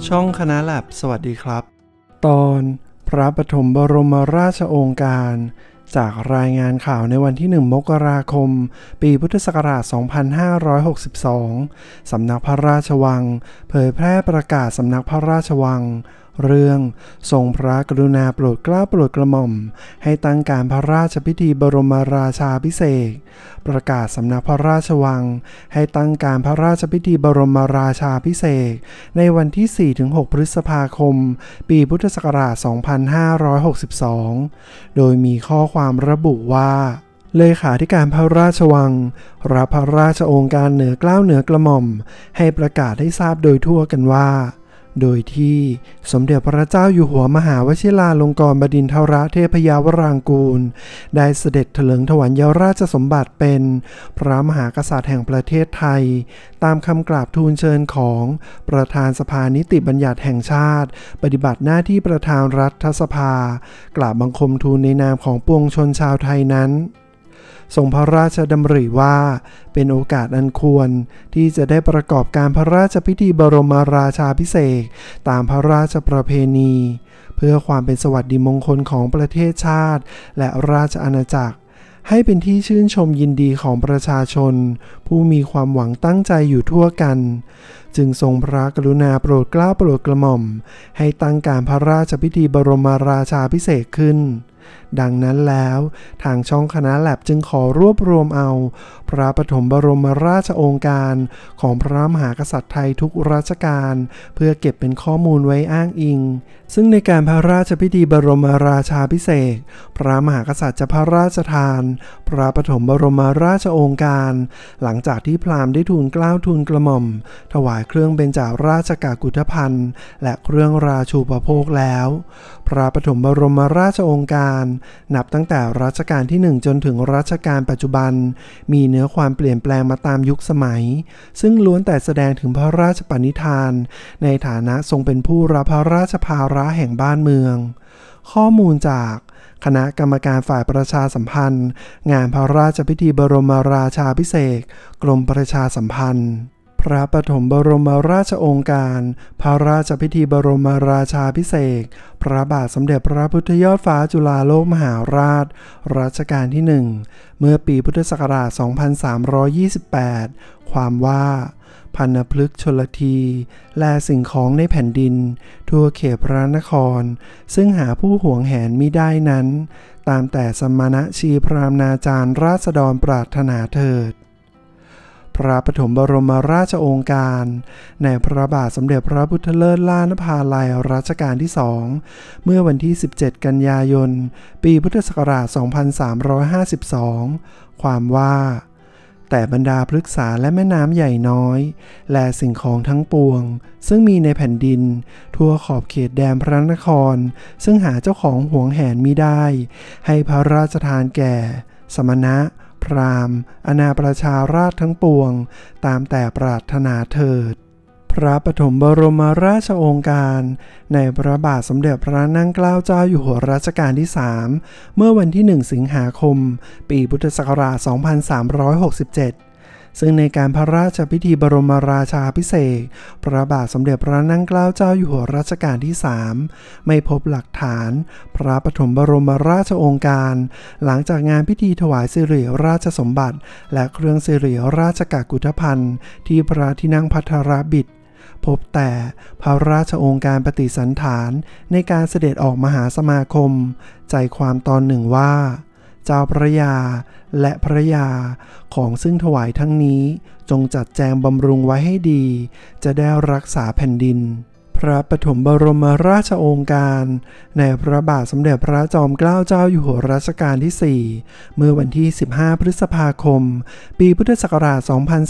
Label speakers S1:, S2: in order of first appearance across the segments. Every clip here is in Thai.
S1: ช่องคณะแลบสวัสดีครับตอนพระปฐมบรมราชโองการจากรายงานข่าวในวันที่1 มกราคมปีพุทธศักราช 2562 สำนักพระราชวังเผยแพร่ประกาศสำนักพระราชวังเรื่องทรงพระกรุณาโปรดเกล้าโปรดกระหม่อมให้ตั้งการพระราชพิธีบรมราชาภิเษกประกาศสำนักพระราชวังให้ตั้งการพระราชพิธีบรมราชาภิเษกในวันที่ 4-6 พฤษภาคมปีพุทธศักราช 2562 โดยมีข้อความระบุว่าเลขาธิการพระราชวังรับพระราชโองการเหนือเกล้าเหนือกระหม่อมให้ประกาศให้ทราบโดยทั่วกันว่าโดยที่สมเด็จพระเจ้าอยู่หัวมหาวชิราลงกรณ์บดินทรเทพยาวรางกูลได้เสด็จเถลิงถวัลยราชสมบัติเป็นพระมหากษัตริย์แห่งประเทศไทยตามคำกราบทูลเชิญของประธานสภานิติบัญญัติแห่งชาติปฏิบัติหน้าที่ประธานรัฐสภากราบบังคมทูลในนามของปวงชนชาวไทยนั้นทรงพระราชดำริว่าเป็นโอกาสอันควรที่จะได้ประกอบการพระราชพิธีบรมราชาภิเษกตามพระราชประเพณีเพื่อความเป็นสวัสดิมงคลของประเทศชาติและราชอาณาจักรให้เป็นที่ชื่นชมยินดีของประชาชนผู้มีความหวังตั้งใจอยู่ทั่วกันจึงทรงพระกรุณาโปรดเกล้าโปรดกระหม่อมให้ตั้งการพระราชพิธีบรมราชาภิเษกขึ้นดังนั้นแล้วทางช่องคณะแลบจึงขอรวบรวมเอาพระปฐมบรมราชโองการของพระมหากษัตริย์ไทยทุกรัชกาลเพื่อเก็บเป็นข้อมูลไว้อ้างอิงซึ่งในการพระราชพิธีบรมราชาภิเษกพระมหากษัตริย์จะพระราชทานพระปฐมบรมราชโองการหลังจากที่พราหมณ์ได้ทูลเกล้าทูลกระหม่อมถวายเครื่องเบญจราชกากุฏภัณฑ์และเครื่องราชูปโภคแล้วพระปฐมบรมราชโองการนับตั้งแต่รัชกาลที่1จนถึงรัชกาลปัจจุบันมีเนื้อความเปลี่ยนแปลงมาตามยุคสมัยซึ่งล้วนแต่แสดงถึงพระราชปณิธานในฐานะทรงเป็นผู้รับพระราชภาระแห่งบ้านเมืองข้อมูลจากคณะกรรมการฝ่ายประชาสัมพันธ์งานพระราชพิธีบรมราชาภิเษกกรมประชาสัมพันธ์พระปฐมบรมราชโองการพระราชพิธีบรมราชาภิเษกพระบาทสมเด็จพระพุทธยอดฟ้าจุฬาโลกมหาราชรัชกาลที่1เมื่อปีพุทธศักราช 2328 ความว่าพันพฤกษ์ชลทีและสิ่งของในแผ่นดินทั่วเขตพระนครซึ่งหาผู้หวงแหนมิได้นั้นตามแต่สมณชีพราหมณาจารย์ราษฎรปรารถนาเถิดพระปฐมบรมราชโองการในพระบาทสมเด็จพระพุทธเลิศล่านภาลัยรัชกาลที่2เมื่อวันที่ 17 กันยายน ปีพุทธศักราช 2352 ความว่าแต่บรรดาพฤกษาและแม่น้ำใหญ่น้อยและสิ่งของทั้งปวงซึ่งมีในแผ่นดินทั่วขอบเขตแดนพระนครซึ่งหาเจ้าของหวงแหนมิได้ให้พระราชทานแก่สมณะพราหมณ์อาณาประชาราษฎร์ทั้งปวงตามแต่ปรารถนาเถิดพระปฐมบรมราชโองการในพระบาทสมเด็จพระนั่งเกล้าเจ้าอยู่หัวรัชกาลที่3เมื่อวันที่1 สิงหาคมปีพุทธศักราช 2367ซึ่งในการพระราชพิธีบรมราชาภิเษกพระบาทสมเด็จพระนั่งเกล้าเจ้าอยู่หัวรัชกาลที่3ไม่พบหลักฐานพระปฐมบรมราชโองการหลังจากงานพิธีถวายสิริราชสมบัติและเครื่องสิริราชกากุฏภัณฑ์ที่พระที่นั่งภัทรบิดพบแต่พระราชโองการปฏิสันถานในการเสด็จออกมหาสมาคมใจความตอนหนึ่งว่าเจ้าพระยาและพระยาของซึ่งถวายทั้งนี้จงจัดแจงบำรุงไว้ให้ดีจะได้รักษาแผ่นดินพระปฐมบรมราชโองการในพระบาทสมเด็จพระจอมเกล้าเจ้าอยู่หัวรัชกาลที่4เมื่อวันที่15 พฤษภาคมปีพุทธศักราช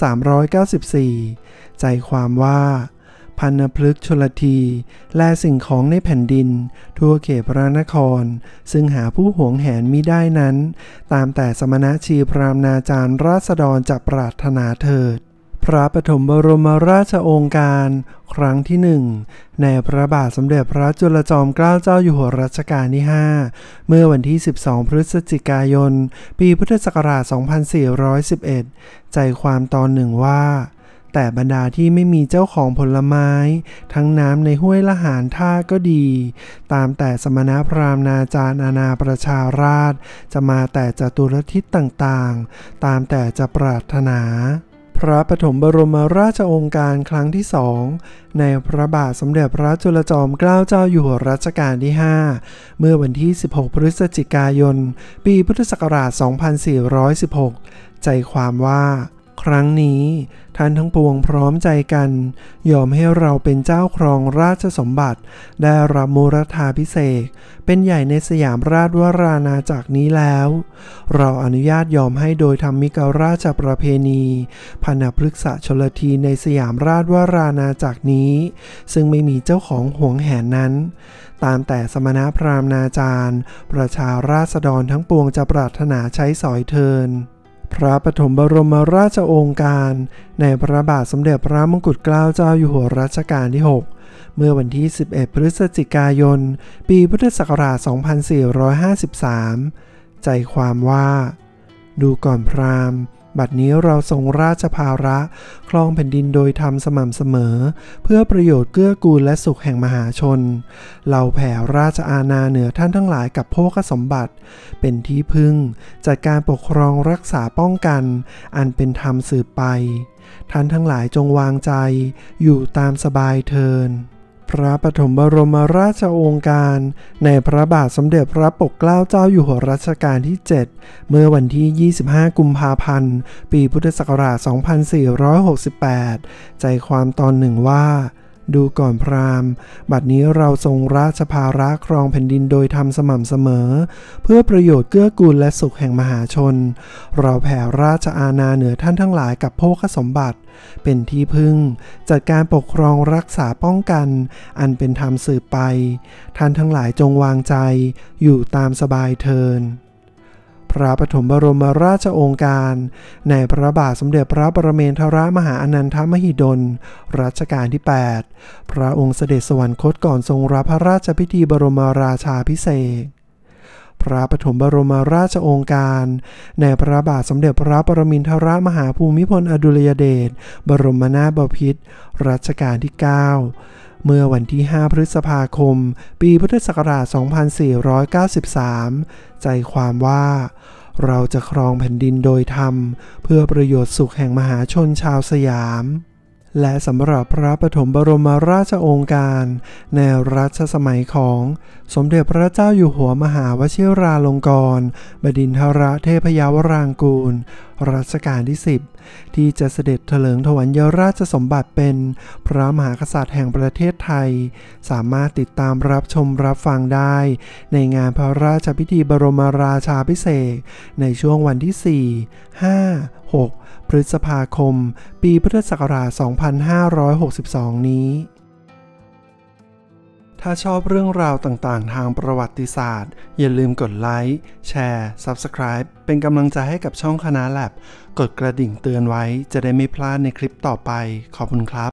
S1: 2394 ใจความว่าพันพฤกษ์ชลทีและสิ่งของในแผ่นดินทั่วเขตพระนครซึ่งหาผู้หวงแหนมิได้นั้นตามแต่สมณชีพราหมณาจารย์ราษฎรจะปรารถนาเถิดพระปฐมบรมราชโองการครั้งที่1ในพระบาทสมเด็จพระจุลจอมเกล้าเจ้าอยู่หัวรัชกาลที่5เมื่อวันที่12 พฤศจิกายนปีพุทธศักราช 2411 ใจความตอนหนึ่งว่าแต่บรรดาที่ไม่มีเจ้าของผลไม้ทั้งน้ำในห้วยละหารท่าก็ดีตามแต่สมณพราหมณ์นาจารอาณาประชาราษฎร์จะมาแต่จตุรทิศต่างๆตามแต่จะปรารถนาพระปฐมบรมราชโองการครั้งที่2ในพระบาทสมเด็จพระจุลจอมเกล้าเจ้าอยู่หัวรัชกาลที่5เมื่อวันที่16พฤศจิกายนปีพุทธศักราช2416ใจความว่าครั้งนี้ท่านทั้งปวงพร้อมใจกันยอมให้เราเป็นเจ้าครองราชสมบัติได้รับมูรธาภิเษกเป็นใหญ่ในสยามราชวราณาจักรนี้แล้วเราอนุญาตยอมให้โดยธรรมิกราชประเพณีพนพฤกษชลทีในสยามราชวราณาจักรนี้ซึ่งไม่มีเจ้าของหวงแหนนั้นตามแต่สมณพราหมณ์นาจารย์ประชาราษฎรทั้งปวงจะปรารถนาใช้สอยเทินพระปฐมบรมราชโองการในพระบาทสมเด็จพระมงกุฎเกล้าเจ้าอยู่หัวรัชกาลที่6เมื่อวันที่11พฤศจิกายนปีพุทธศักราช2453ใจความว่าดูก่อนพราหมณ์บัดนี้เราทรงราชภาระครองแผ่นดินโดยธรรมสม่ำเสมอเพื่อประโยชน์เกื้อกูลและสุขแห่งมหาชนเราแผ่ราชอาณาเหนือท่านทั้งหลายกับโภคสมบัติเป็นที่พึ่งจัดการปกครองรักษาป้องกันอันเป็นธรรมสืบไปท่านทั้งหลายจงวางใจอยู่ตามสบายเทินพระปฐมบรมราชโองการในพระบาทสมเด็จพระปกเกล้าเจ้าอยู่หัวรัชกาลที่7เมื่อวันที่25กุมภาพันธ์ปีพุทธศักราช2468ใจความตอนหนึ่งว่าดูก่อนพราหมณ์บัดนี้เราทรงราชภาระครองแผ่นดินโดยธรรมสม่ำเสมอเพื่อประโยชน์เกื้อกูลและสุขแห่งมหาชนเราแผ่ราชอาณาเหนือท่านทั้งหลายกับโภคสมบัติเป็นที่พึ่งจัดการปกครองรักษาป้องกันอันเป็นธรรมสืบไปท่านทั้งหลายจงวางใจอยู่ตามสบายเทินพระปฐมบรมราชโองการในพระบาทสมเด็จพระปรเมนทรมหาอนันทมหิดลรัชกาลที่8พระองค์เสด็จสวรรคตก่อนทรงรับพระราชพิธีบรมราชาภิเษกพระปฐมบรมราชโองการในพระบาทสมเด็จพระปรมินทรมหาภูมิพลอดุลยเดชบรมนาถบพิตรรัชกาลที่9เมื่อวันที่5พฤษภาคมปีพุทธศักราช2493ใจความว่าเราจะครองแผ่นดินโดยธรรมเพื่อประโยชน์สุขแห่งมหาชนชาวสยามและสำหรับพระปฐมบรมราชโองการในรัชสมัยของสมเด็จพระเจ้าอยู่หัวมหาวชิราลงกรณ์บดินทรเทพยวรางกูลรัชกาลที่10ที่จะเสด็จเถลิงถวัลยราชสมบัติเป็นพระมหากษัตริย์แห่งประเทศไทยสามารถติดตามรับชมรับฟังได้ในงานพระราชพิธีบรมราชาภิเษกในช่วงวันที่4 5 6พฤษภาคมปีพุทธศักราช2562นี้ถ้าชอบเรื่องราวต่างๆทางประวัติศาสตร์อย่าลืมกดไลค์แชร์ Subscribe เป็นกำลังใจให้กับช่องคณะแลบกดกระดิ่งเตือนไว้จะได้ไม่พลาดในคลิปต่อไปขอบคุณครับ